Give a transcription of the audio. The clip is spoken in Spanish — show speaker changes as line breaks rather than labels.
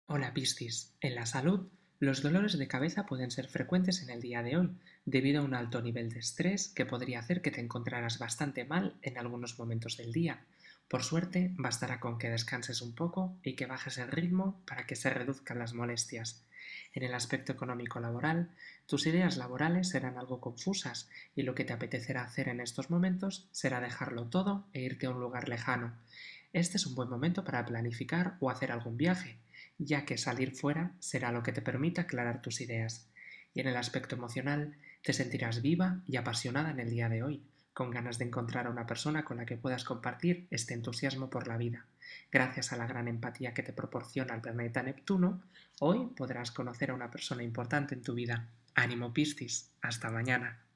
Hola Piscis. En la salud, los dolores de cabeza pueden ser frecuentes en el día de hoy, debido a un alto nivel de estrés que podría hacer que te encontraras bastante mal en algunos momentos del día. Por suerte, bastará con que descanses un poco y que bajes el ritmo para que se reduzcan las molestias. En el aspecto económico laboral, tus ideas laborales serán algo confusas y lo que te apetecerá hacer en estos momentos será dejarlo todo e irte a un lugar lejano. Este es un buen momento para planificar o hacer algún viaje, ya que salir fuera será lo que te permita aclarar tus ideas. Y en el aspecto emocional, te sentirás viva y apasionada en el día de hoy, con ganas de encontrar a una persona con la que puedas compartir este entusiasmo por la vida. Gracias a la gran empatía que te proporciona el planeta Neptuno, hoy podrás conocer a una persona importante en tu vida. Ánimo Piscis, hasta mañana.